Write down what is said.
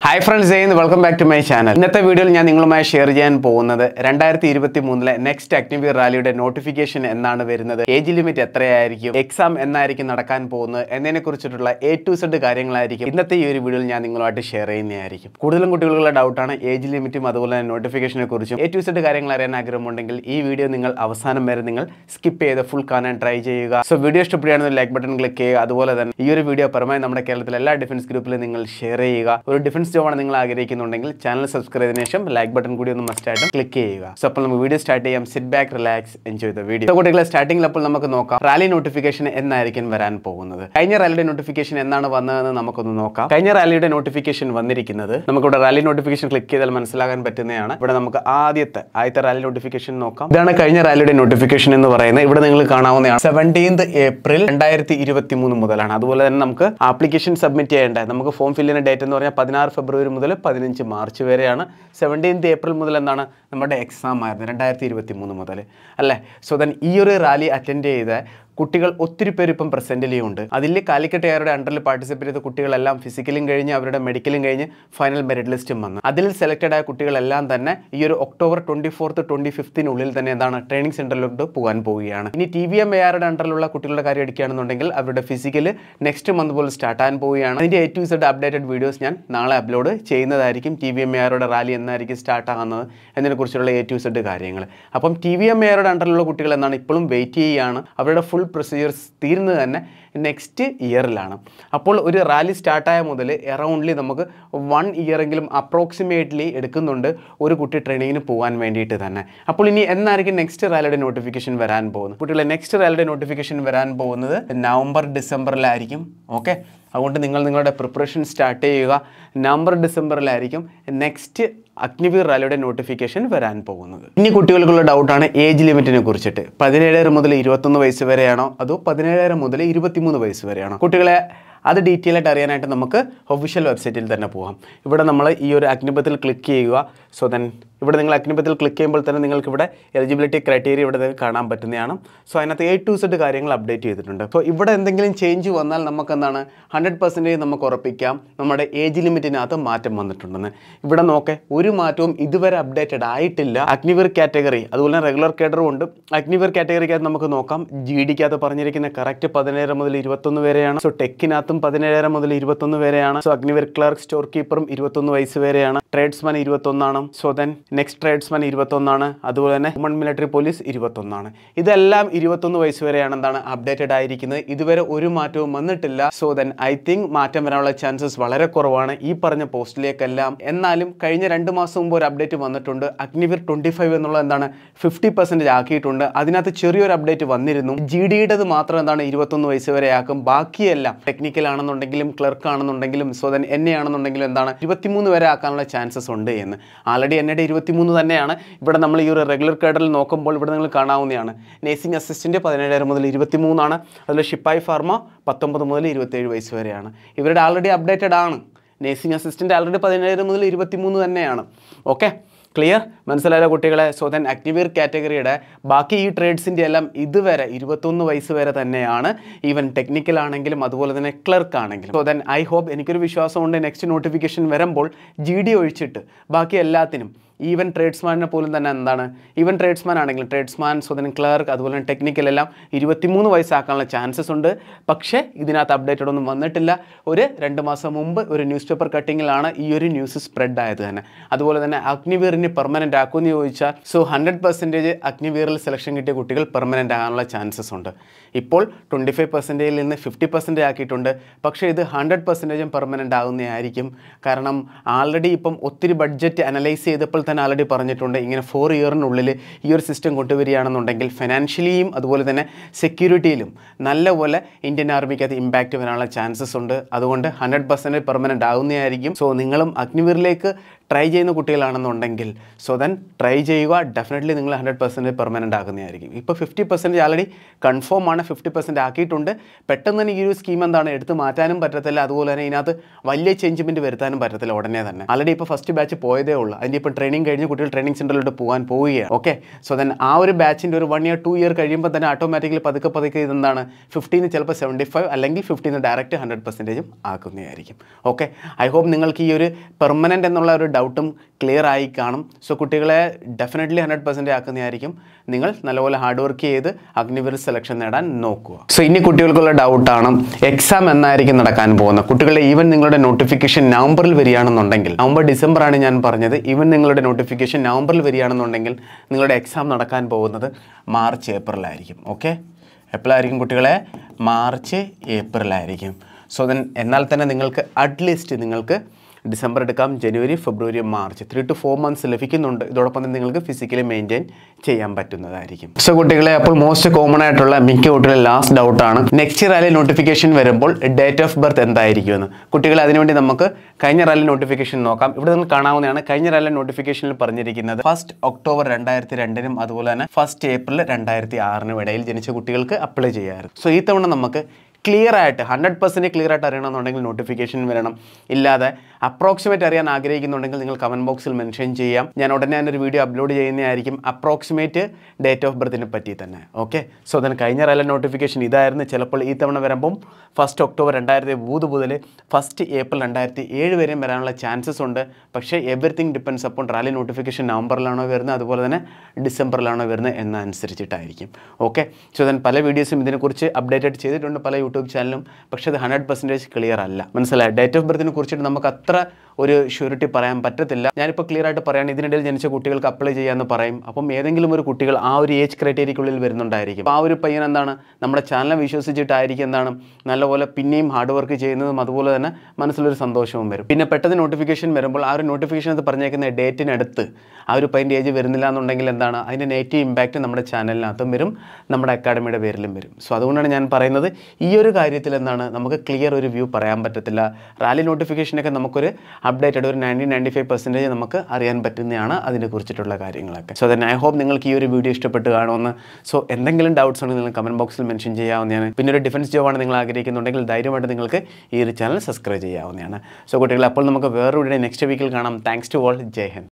Hi friends, welcome back to my channel. In this video, I will share the 2023 next Active Rally notification age limit exam A to Z in this video I will share doubt age limit notification A to Z video skip the full and try so video like button click this video defense group share defense channel subscribe like button click so video start sit back relax enjoy the video so starting rally notification rally notification rally notification rally notification click rally notification rally notification 17th April 2023 application submit form fill in date 16 February മുതൽ 15 March വരെയാണ് 17th April മുതൽ എന്താണ് നമ്മുടെ exam ആയിരുന്നു 2023 മുതൽ അല്ലേ so then ഈ ഒരു റാലി അറ്റൻഡ് ചെയ്ത കുട്ടികൾ ഒത്തിരി പേര് ഇപ്പം പ്രസന്റിലി ഉണ്ട് അതിൽ കാലിക്കറ്റ് എയറുടെ അണ്ടറിൽ പാർട്ടിസിപ്പേറ്റ് ചെയ്ത കുട്ടികളെല്ലാം ഫിസിക്കലും കഴിഞ്ഞ് അവരുടെ മെഡിക്കലും കഴിഞ്ഞ് ഫൈനൽ മെറിറ്റ് ലിസ്റ്റും വന്നു അതിൽ സെലക്റ്റഡ് ആയ കുട്ടികളെല്ലാം തന്നെ ഈ ഒരു ഒക്ടോബർ 24th 25th നുള്ളിൽ തന്നെ എന്താണ് ട്രെയിനിങ് സെന്ററിലോട്ട് പോകാൻ പോവുകയാണ് ഇനി TVMARയുടെ അണ്ടറിലുള്ള കുട്ടികളുടെ കാര്യം എടുക്കുകയാണെന്നുണ്ടെങ്കിൽ അവരുടെ ഫിസിക്കൽ നെക്സ്റ്റ് മന്ത് പോലെ സ്റ്റാർട്ട് ആകാൻ പോവുകയാണ് അതിന്റെ A to Z updated videos ഞാൻ നാളെ അപ്ലോഡ് ചെയ്യുന്നതായിരിക്കും TVMARയുടെ റാലി എന്നായിരിക്കും സ്റ്റാർട്ട് ആകുന്നത് എന്നതിനെക്കുറിച്ചുള്ള A to Z കാര്യങ്ങൾ അപ്പം TVMARയുടെ അണ്ടറിലുള്ള കുട്ടികൾ എന്നാണ് ഇപ്പോഴും വെയിറ്റ് ചെയ്യുകയാണ് അവരുടെ ഫുൾ procedures തീരുന്നത് തന്നെ നെക്സ്റ്റ് ഇയറിലാണ് അപ്പോൾ ഒരു റാലി സ്റ്റാർട്ടായ മുതൽ അറൗണ്ട്ലി നമുക്ക് 1 ഇയർ എങ്കിലും അപ്രോക്സിമേറ്റ്ലി എടുക്കുന്നുണ്ട് ഒരു കുട്ടി ട്രെയിനിങ്ങിന് പോകാൻ വേണ്ടിയിട്ട് തന്നെ അപ്പോൾ ഇനി എന്നായിരിക്കും നെക്സ്റ്റ് റാലിയുടെ നോട്ടിഫിക്കേഷൻ വരാൻ പോകുന്നത് കുട്ടികളെ നെക്സ്റ്റ് റാലിയുടെ നോട്ടിഫിക്കേഷൻ വരാൻ പോകുന്നത് നവംബർ ഡിസംബറിലായിരിക്കും ഓക്കെ അതുകൊണ്ട് നിങ്ങളുടെ പ്രിപ്പറേഷൻ സ്റ്റാർട്ട് ചെയ്യുക നവംബർ ഡിസംബറിലായിരിക്കും നെക്സ്റ്റ് അഗ്നിവീർ റാലിയുടെ നോട്ടിഫിക്കേഷൻ വരാൻ പോകുന്നത് ഇനി കുട്ടികൾക്കുള്ള ഡൗട്ടാണ് ഏജ് ലിമിറ്റിനെ കുറിച്ചിട്ട് 17 മുതൽ 21 വയസ്സ് വരെയാണോ അതോ 17 മുതൽ 23 വയസ്സ് വരെയാണോ കുട്ടികളെ അത് ഡീറ്റെയിൽ ആയിട്ട് അറിയാനായിട്ട് നമുക്ക് ഒഫീഷ്യൽ വെബ്സൈറ്റിൽ തന്നെ പോകാം ഇവിടെ നമ്മൾ ഈ ഒരു അഗ്നിപത്തിൽ ക്ലിക്ക് ചെയ്യുക സോ ദെൻ ഇവിടെ നിങ്ങൾ അഗ്നിപത്തിൽ ക്ലിക്ക് ചെയ്യുമ്പോൾ തന്നെ നിങ്ങൾക്ക് ഇവിടെ എലിജിബിലിറ്റി ക്രൈറ്റീരിയ ഇവിടെ കാണാൻ പറ്റുന്നതാണ് സോ അതിനകത്ത് A to Z കാര്യങ്ങൾ അപ്ഡേറ്റ് ചെയ്തിട്ടുണ്ട് സോ ഇവിടെ എന്തെങ്കിലും ചേഞ്ച് വന്നാൽ നമുക്ക് എന്താണ് 100% നമുക്ക് ഉറപ്പിക്കാം നമ്മുടെ ഏജ് ലിമിറ്റിനകത്ത് മാറ്റം വന്നിട്ടുണ്ടെന്ന് ഇവിടെ നോക്കേ ഒരു മാറ്റവും ഇതുവരെ അപ്ഡേറ്റഡ് ആയിട്ടില്ല അഗ്നിവീർ കാറ്റഗറി അതുപോലെ റെഗുലർ കേഡറും ഉണ്ട് അഗ്നിവീർ കാറ്റഗറിക്കകത്ത് നമുക്ക് നോക്കാം GDക്കകത്ത് പറഞ്ഞിരിക്കുന്ന കറക്റ്റ് 17 മുതൽ 21 വരെയാണ് സോ ടെക്കിനകത്തും 17 മുതൽ 21 വരെയാണ് സോ അഗ്നിവീർ ക്ലർക്ക് സ്റ്റോർ കീപ്പറും 21 വയസ്സ് വരെയാണ് ട്രേഡ്സ്മാൻ 21 ആണ് സോ ദെൻ നെക്സ്റ്റ് ട്രേഡ്സ്മാൻ 21 ആണ് അതുപോലെ തന്നെ വുമൺ മിലിറ്ററി പോലീസ് 21 ആണ് ഇതെല്ലാം 21 വയസ്സ് വരെയാണ് എന്താണ് അപ്ഡേറ്റഡ് ആയിരിക്കുന്നത് ഇതുവരെ ഒരു മാറ്റവും വന്നിട്ടില്ല സോ ദെൻ ഐ തിങ്ക് മാറ്റം വരാനുള്ള ചാൻസസ് വളരെ കുറവാണ് ഈ പറഞ്ഞ പോസ്റ്റിലേക്കെല്ലാം എന്നാലും കഴിഞ്ഞ 2 മാസം മുമ്പ് ഒരു അപ്ഡേറ്റ് വന്നിട്ടുണ്ട് അഗ്നിവീർ 25 എന്നുള്ള എന്താണ് 50% ആക്കിയിട്ടുണ്ട് അതിനകത്ത് ചെറിയൊരു അപ്ഡേറ്റ് വന്നിരുന്നു GDയുടേത് മാത്രം എന്താണ് 21 വയസ്സ് വരെ ആക്കും ബാക്കിയെല്ലാം ടെക്നിക്കൽ ആണെന്നുണ്ടെങ്കിലും ക്ലർക്ക് ആണെന്നുണ്ടെങ്കിലും സോ ദെൻ NA ആണെന്നുണ്ടെങ്കിലും എന്താണ് 23 വരെ ആക്കാനുള്ള ചാൻസസ് ഉണ്ട് എന്ന് ആൾറെഡി NAയുടെ 23 തന്നെയാണ് ഇവിടെ നമ്മൾ ഈ ഒരു റെഗുലർ കേഡറിൽ നോക്കുമ്പോൾ ഇവിടെ നിങ്ങൾ കാണാവുന്നതാണ് നേഴ്സിംഗ് അസിസ്റ്റന്റ് 17 മുതൽ 23 ആണ് അതിൽ ഷിപ്പായി ഫാർമ 19 മുതൽ 27 വയസ്സ് വരെയാണ് ഇവരുടെ ആൾറെഡി അപ്ഡേറ്റഡ് ആണ് നേഴ്സിംഗ് അസിസ്റ്റന്റ് ആൾറെഡി 17 മുതൽ 23 തന്നെയാണ് ഓക്കെ ക്ലിയർ മനസ്സിലായ കുട്ടികളെ സോ ദെൻ അഗ്നിവീർ കാറ്റഗറിയുടെ ബാക്കി ഈ ട്രേഡ്സിൻ്റെ എല്ലാം ഇതുവരെ 21 വയസ്സ് വരെ തന്നെയാണ് ഈവൻ ടെക്നിക്കൽ ആണെങ്കിലും അതുപോലെ തന്നെ ക്ലർക്ക് ആണെങ്കിലും സോ ദെൻ ഐ ഹോപ്പ് എനിക്കൊരു വിശ്വാസമുണ്ട് നെക്സ്റ്റ് നോട്ടിഫിക്കേഷൻ വരുമ്പോൾ GD ഒഴിച്ചിട്ട് ബാക്കി എല്ലാത്തിനും ഈവൻ ട്രേഡ്സ്മാനെ പോലും തന്നെ എന്താണ് ഈവൻ ട്രേഡ്സ്മാൻ ആണെങ്കിലും ട്രേഡ്സ്മാൻ സോ ദെൻ ക്ലർക്ക് അതുപോലെ തന്നെ ടെക്നിക്കൽ എല്ലാം 23 വയസ്സാക്കാനുള്ള ചാൻസസ് ഉണ്ട് പക്ഷേ ഇതിനകത്ത് അപ്ഡേറ്റഡ് ഒന്നും വന്നിട്ടില്ല ഒരു 2 മാസം മുമ്പ് ഒരു ന്യൂസ് പേപ്പർ കട്ടിങ്ങിലാണ് ഈ ഒരു ന്യൂസ് സ്പ്രെഡ് ആയത് തന്നെ അതുപോലെ തന്നെ അഗ്നിവീറിന് പെർമനൻ്റ് ആക്കുമെന്ന് ചോദിച്ചാൽ സോ 100% അഗ്നിവീറിൽ സെലക്ഷൻ കിട്ടിയ കുട്ടികൾ പെർമനൻ്റ് ആകാനുള്ള ചാൻസസ് ഉണ്ട് ഇപ്പോൾ 25% നിന്ന് 50% ആക്കിയിട്ടുണ്ട് പക്ഷേ ഇത് 100% പെർമനൻ്റ് ആകുന്നതായിരിക്കും കാരണം ആൾറെഡി ഇപ്പം ഒത്തിരി ബഡ്ജറ്റ് അനലൈസ് ചെയ്തപ്പോൾ തന്നെ ആൾറെഡി പറഞ്ഞിട്ടുണ്ട് ഇങ്ങനെ 4 ഇയറിനുള്ളിൽ ഈ ഒരു സിസ്റ്റം കൊണ്ടുവരികയാണെന്നുണ്ടെങ്കിൽ ഫിനാൻഷ്യലിയും അതുപോലെ തന്നെ സെക്യൂരിറ്റിയിലും നല്ലപോലെ ഇന്ത്യൻ ആർമിക്കകത്ത് ഇമ്പാക്റ്റ് വരാനുള്ള ചാൻസസ് ഉണ്ട് അതുകൊണ്ട് 100% പെർമനൻ്റ് ആകുന്നതായിരിക്കും സോ നിങ്ങളും അഗ്നിവീറിലേക്ക് ട്രൈ ചെയ്യുന്ന കുട്ടികളാണെന്നുണ്ടെങ്കിൽ സോ ദെൻ ട്രൈ ചെയ്യുക. ഡെഫിനറ്റ്ലി നിങ്ങൾ 100% പെർമനൻ്റ് ആക്കുന്നതായിരിക്കും. ഇപ്പോൾ 50% ആൾറെഡി കൺഫേം ആണ്, 50% ആക്കിയിട്ടുണ്ട്. പെട്ടെന്ന് തന്നെ ഈ ഒരു സ്കീം എന്താണ് എടുത്ത് മാറ്റാനും പറ്റത്തില്ല, അതുപോലെ തന്നെ ഇതിനകത്ത് വലിയ ചേഞ്ച്മെൻറ്റ് വരുത്താനും പറ്റത്തില്ല ഉടനെ തന്നെ. ആൾറെഡി ഇപ്പോൾ ഫസ്റ്റ് ബാച്ച് പോയതേ ഉള്ളൂ. അതിൻ്റെ ഇപ്പോൾ ട്രെയിനിങ് കഴിഞ്ഞ് കുട്ടികൾ ട്രെയിനിങ് സെൻറ്ററിലോട്ട് പോവുകയാണ്. ഓക്കെ, സോ ദെൻ ആ ഒരു ബാച്ചിൻ്റെ ഒരു 1 year 2 year കഴിയുമ്പോൾ തന്നെ ഓട്ടോമാറ്റിക്കലി പതുക്കെ ഇതെന്താണ് 50 ചിലപ്പോൾ 75 അല്ലെങ്കിൽ 50 ഡയറക്റ്റ് 100% ആക്കുന്നതായിരിക്കും. ഓക്കെ, ഐ ഹോപ്പ് നിങ്ങൾക്ക് ഈ ഒരു പെർമനൻ്റ് എന്നുള്ള ഒരു ഡൗട്ടും ക്ലിയർ ആയി കാണും. സോ കുട്ടികളെ ഡെഫിനറ്റ്ലി 100% ആക്കുന്നതായിരിക്കും. നിങ്ങൾ നല്ലപോലെ ഹാർഡ് വർക്ക് ചെയ്ത് അഗ്നിവീർ സെലക്ഷൻ നേടാൻ നോക്കുക. സോ ഇനി കുട്ടികൾക്കുള്ള ഡൗട്ടാണ് എക്സാം എന്നായിരിക്കും നടക്കാൻ പോകുന്നത്. കുട്ടികളുടെ ഈവൻ നിങ്ങളുടെ നോട്ടിഫിക്കേഷൻ നവംബറിൽ വരികയാണെന്നുണ്ടെങ്കിൽ, നവംബർ ഡിസംബർ ആണ് ഞാൻ പറഞ്ഞത്, ഈവൻ നിങ്ങളുടെ നോട്ടിഫിക്കേഷൻ നവംബറിൽ വരികയാണെന്നുണ്ടെങ്കിൽ നിങ്ങളുടെ എക്സാം നടക്കാൻ പോകുന്നത് മാർച്ച് ഏപ്രിലായിരിക്കും. ഓക്കെ, എപ്പോഴായിരിക്കും കുട്ടികളെ? മാർച്ച് ഏപ്രിലായിരിക്കും. സോ ദെൻ എന്നാൽ തന്നെ നിങ്ങൾക്ക് അറ്റ്ലീസ്റ്റ് നിങ്ങൾക്ക് ഡിസംബർ എടുക്കാം, ജനുവരി, ഫെബ്രുവരി, മാർച്ച് 3 to 4 months ലഭിക്കുന്നുണ്ട്. ഇതോടൊപ്പം തന്നെ നിങ്ങൾക്ക് ഫിസിക്കലി മെയിൻറ്റെയിൻ ചെയ്യാൻ പറ്റുന്നതായിരിക്കും. സോ കുട്ടികളെ, അപ്പോൾ മോസ്റ്റ് കോമൺ ആയിട്ടുള്ള മിക്ക കുട്ടികളെ ലാസ്റ്റ് ഡൗട്ടാണ് നെക്സ്റ്റ് റാലി നോട്ടിഫിക്കേഷൻ വരുമ്പോൾ ഡേറ്റ് ഓഫ് ബർത്ത് എന്തായിരിക്കുമെന്ന്. കുട്ടികളെ അതിനുവേണ്ടി നമുക്ക് കഴിഞ്ഞ റാലി നോട്ടിഫിക്കേഷൻ നോക്കാം. ഇവിടെ നിങ്ങൾ കാണാവുന്നതാണ്. കഴിഞ്ഞ റാലി നോട്ടിഫിക്കേഷനിൽ പറഞ്ഞിരിക്കുന്നത് 1 October 2002 അതുപോലെ തന്നെ 1 April 2006 ഇടയിൽ ജനിച്ച കുട്ടികൾക്ക് അപ്ലൈ ചെയ്യാറ്. സോ ഈ തവണ നമുക്ക് ക്ലിയർ ആയിട്ട് 100% ക്ലിയർ ആയിട്ട് അറിയണമെന്നുണ്ടെങ്കിൽ നോട്ടിഫിക്കേഷൻ വരണം. ഇല്ലാതെ അപ്രോക്സിമേറ്റ് അറിയാൻ ആഗ്രഹിക്കുന്നുണ്ടെങ്കിൽ നിങ്ങൾ കമൻറ്റ് ബോക്സിൽ മെൻഷൻ ചെയ്യാം. ഞാൻ ഉടനെ തന്നെ ഒരു വീഡിയോ അപ്ലോഡ് ചെയ്യുന്നതായിരിക്കും അപ്രോക്സിമേറ്റ് ഡേറ്റ് ഓഫ് ബർത്തിനെ പറ്റി തന്നെ. ഓക്കെ, സോ അതിന് കഴിഞ്ഞ റാലി നോട്ടിഫിക്കേഷൻ ഇതായിരുന്നു. ചിലപ്പോൾ ഈ തവണ വരുമ്പം 1 October 2003 മുതൽ 1 April 2007 വരെയും വരാനുള്ള ചാൻസസ് ഉണ്ട്. പക്ഷേ എവറിത്തിങ് ഡിപ്പെൻഡ്സ് അപ്പോൾ റാലി നോട്ടിഫിക്കേഷൻ നവംബറിലാണോ വരുന്നത്, അതുപോലെ തന്നെ ഡിസംബറിലാണോ വരുന്നത് എന്നനുസരിച്ചിട്ടായിരിക്കും. ഓക്കെ, സോ ദെൻ പല വീഡിയോസും ഇതിനെക്കുറിച്ച് അപ്ഡേറ്റഡ് ചെയ്തിട്ടുണ്ട് പല യൂട്യൂബ് ചാനലും. പക്ഷേ അത് 100% ക്ലിയർ അല്ല. മനസ്സിലായി? ഡേറ്റ് ഓഫ് ബർത്തിനെ കുറിച്ചിട്ട് നമുക്ക് അത്ര ഒരു ഷ്യൂരിറ്റി പറയാൻ പറ്റത്തില്ല. ഞാനിപ്പോൾ ക്ലിയർ ആയിട്ട് പറയാൻ ഇതിനിടയിൽ ജനിച്ച കുട്ടികൾക്ക് അപ്ലൈ ചെയ്യാമെന്ന് പറയും. അപ്പം ഏതെങ്കിലും ഒരു കുട്ടികൾ ആ ഒരു ഏജ് ക്രൈറ്റീരിയക്കുള്ളിൽ വരുന്നുണ്ടായിരിക്കും. ആ ഒരു പയ്യൻ എന്താണ് നമ്മുടെ ചാനൽ വിശ്വസിച്ചിട്ടായിരിക്കും എന്താണ് നല്ലപോലെ പിന്നെയും ഹാർഡ് വർക്ക് ചെയ്യുന്നതും, അതുപോലെ തന്നെ മനസ്സിലൊരു സന്തോഷവും വരും. പിന്നെ പെട്ടെന്ന് നോട്ടിഫിക്കേഷൻ വരുമ്പോൾ ആ ഒരു നോട്ടിഫിക്കേഷൻ അത് പറഞ്ഞേക്കുന്ന ഡേറ്റിനടുത്ത് ആ ഒരു പയ്യൻ്റെ ഏജ് വരുന്നില്ല എന്നുണ്ടെങ്കിൽ എന്താണ് അതിൻ്റെ നെഗറ്റീവ് ഇമ്പാക്റ്റ് നമ്മുടെ ചാനലിനകത്തും വരും, നമ്മുടെ അക്കാഡമിയുടെ പേരിലും വരും. സോ അതുകൊണ്ടാണ് ഞാൻ പറയുന്നത് ഈ ഒരു കാര്യത്തിൽ എന്താണ് നമുക്ക് ക്ലിയർ ഒരു വ്യൂ പറയാൻ പറ്റത്തില്ല. റാലി നോട്ടിഫിക്കേഷനൊക്കെ നമുക്കൊരു അപ്ഡേറ്റഡ് ഒരു 90-95% നമുക്ക് അറിയാൻ പറ്റുന്നതാണ് അതിനെ കുറിച്ചിട്ടുള്ള കാര്യങ്ങളൊക്കെ. സോ ദെൻ ഐ ഹോപ്പ് നിങ്ങൾക്ക് ഈ ഒരു വീഡിയോ ഇഷ്ടപ്പെട്ട് കാണുമെന്ന്. സോ എന്തെങ്കിലും ഡൗട്ട്സ് ഉണ്ടെങ്കിൽ നിങ്ങൾ കമൻറ്റ് ബോക്സിൽ മെൻഷൻ ചെയ്യാവുന്നതാണ്. പിന്നെ ഒരു ഡിഫൻസ് ജോബാണ് നിങ്ങൾ ആഗ്രഹിക്കുന്നുണ്ടെങ്കിൽ ധൈര്യമായിട്ട് നിങ്ങൾക്ക് ഈ ഒരു ചാനൽ സബ്സ്ക്രൈബ് ചെയ്യാവുന്നതാണ്. സോ കുട്ടികളെ, അപ്പോൾ നമുക്ക് വേറൊരു നെക്സ്റ്റ് വീക്കിൽ കാണാം. Thanks to all. ജയ് ഹിന്ദ്.